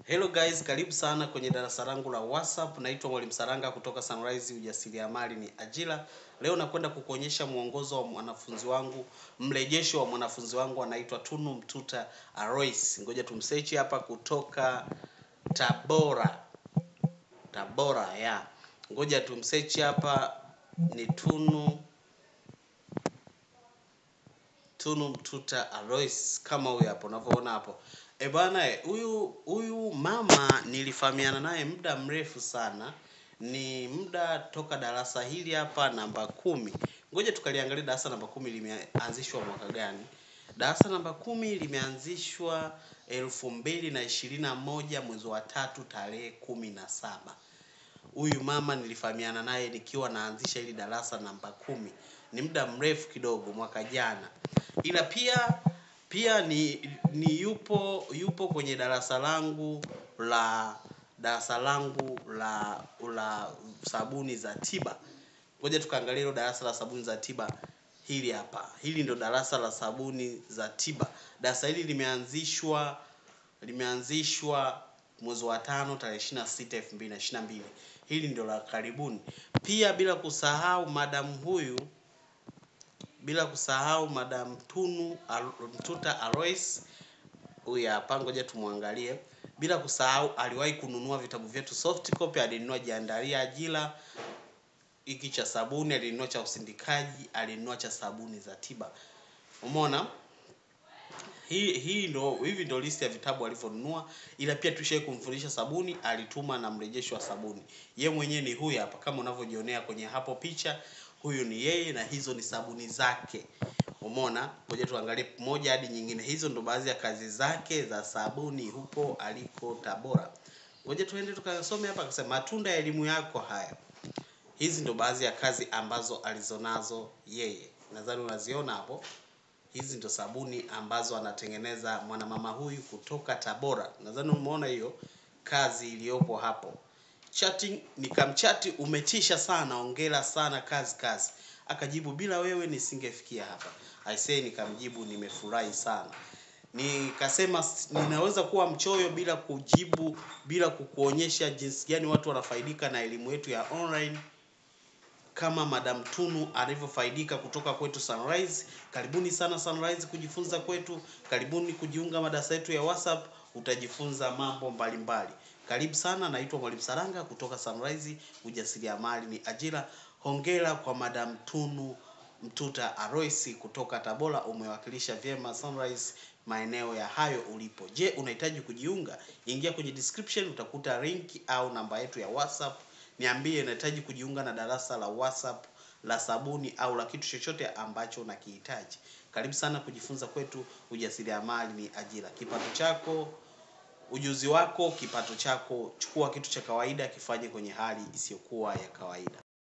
Hello guys, karibu sana kwenye darasa langu la WhatsApp. Naitwa Mwalimu Saranga kutoka Sunrise Ujasiriamali ni Ajira. Leo nakwenda kukuonyesha mwongozo wa mwanafunzi wangu, mrejesho wa mwanafunzi wangu anaitwa Tunu Mtuta Aloyce. Ngoja tumsearch hapa kutoka Tabora ya. Ngoja tumsearch hapa ni Tunu Mtuta Aloyce kama huyu hapo unavyoona hapo. Bwana, huyu mama nilifahamiana naye muda mrefu sana. Ni muda toka darasa hili hapa namba 10. Ngoja tukaliangalia darasa namba 10 limeanzishwa mwaka gani. Darasa namba 10 limeanzishwa 2021 mwezi wa 3 tarehe 17. Huyu mama nilifahamiana naye nikiwa naanzisha hili darasa namba 10. Ni muda mrefu kidogo, mwaka jana. Ila pia ni yupo kwenye darasa langu la sabuni za Tiba. Ngoja tukaangalia hilo darasa la sabuni za Tiba hili hapa. Hili ndio darasa la sabuni za Tiba. Darasa hili limeanzishwa mwezi wa 5 tarehe 26 2022. Hili ndio la karibuni. Pia bila kusahau Madam Tunu Mtuta Aloyce, huyu hapa, ngoja tumwangalie. Bila kusahau aliwahi kununua vitabu vyetu soft copy, alinunua Jiandalia Ajira hiki cha sabuni, alinunua cha usindikaji, alinunua cha sabuni za Tiba. Umeona? Hivi ndio list ya vitabu alivyonunua. Ila pia tushaye kumfundisha sabuni, alituma na mrejesho wa sabuni. Yeye mwenyewe ni huyu hapa kama unavyojionea kwenye hapo picha. Huyu ni yeye na hizo ni sabuni zake. Umeona? Ngoja tuangalie moja hadi nyingine. Hizo ndo baadhi ya kazi zake za sabuni huko aliko Tabora. Ngoja tuende tukasome hapa. Akasema matunda ya elimu yako haya. Hizi ndo baadhi ya kazi ambazo alizonazo yeye. Nadhani unaziona hapo. Hizi ndo sabuni ambazo anatengeneza mwanamama huyu kutoka Tabora. Nadhani umeona hiyo kazi iliyopo hapo. Chatting, nikamchati, umetisha sana, hongera sana, kazi. Akajibu, bila wewe nisingefikia hapa. Nikamjibu, nimefurahi sana. Nikasema ninaweza kuwa mchoyo bila kujibu, bila kukuonyesha jinsi gani watu wanafaidika na elimu yetu ya online kama Madam Tunu alivyofaidika kutoka kwetu Sunrise. Karibuni sana Sunrise kujifunza kwetu. Karibuni kujiunga madarasa yetu ya WhatsApp, utajifunza mambo mbalimbali. Karibu sana, naitwa Mwalimu Saranga kutoka Sunrise Ujasiriamali ni Ajira. Hongera kwa Madam Tunu Mtuta Aloyce kutoka Tabora, umewakilisha vyema Sunrise maeneo ya hayo ulipo. Je, unahitaji kujiunga? Ingia kwenye description utakuta link au namba yetu ya WhatsApp. Niambie unahitaji kujiunga na darasa la WhatsApp la sabuni au la kitu chochote ambacho unakihitaji. Karibu sana kujifunza kwetu, ujasiriamali ni ajira. Kipato chako, ujuzi wako, kipato chako, chukua kitu cha kawaida kifanye kwenye hali isiyokuwa ya kawaida.